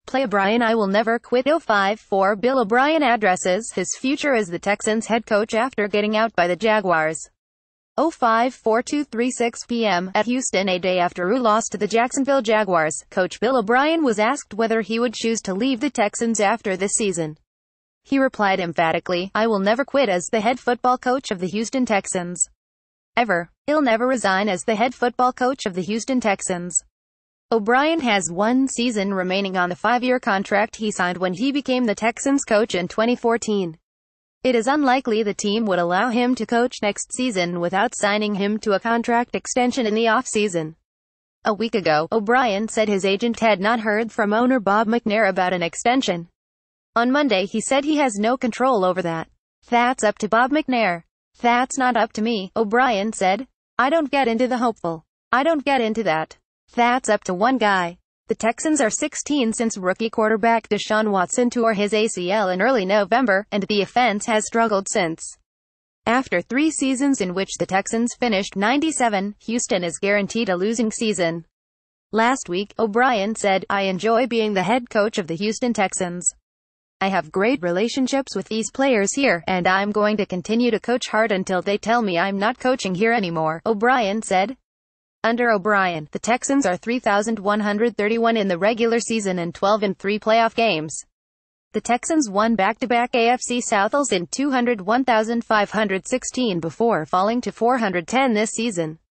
playOBrien I will never quit. 054 Bill O'Brien addresses his future as the Texans head coach after getting out by the Jaguars. 05:42:36 p.m. at Houston. A day after a loss to the Jacksonville Jaguars, Coach Bill O'Brien was asked whether he would choose to leave the Texans after this season. He replied emphatically, "I will never quit as the head football coach of the Houston Texans. Ever. He'll never resign as the head football coach of the Houston Texans." O'Brien has one season remaining on the 5-year contract he signed when he became the Texans coach in 2014. It is unlikely the team would allow him to coach next season without signing him to a contract extension in the offseason. A week ago, O'Brien said his agent had not heard from owner Bob McNair about an extension. On Monday he said he has no control over that. "That's up to Bob McNair. That's not up to me," O'Brien said. "I don't get into the hopeful. I don't get into that. That's up to one guy." The Texans are 16 since rookie quarterback Deshaun Watson tore his ACL in early November, and the offense has struggled since. After 3 seasons in which the Texans finished 97, Houston is guaranteed a losing season. Last week, O'Brien said, "I enjoy being the head coach of the Houston Texans. I have great relationships with these players here, and I'm going to continue to coach hard until they tell me I'm not coaching here anymore," O'Brien said. Under O'Brien, the Texans are 3,131 in the regular season and 12-3 playoff games. The Texans won back-to-back AFC Souths in 201,516 before falling to 410 this season.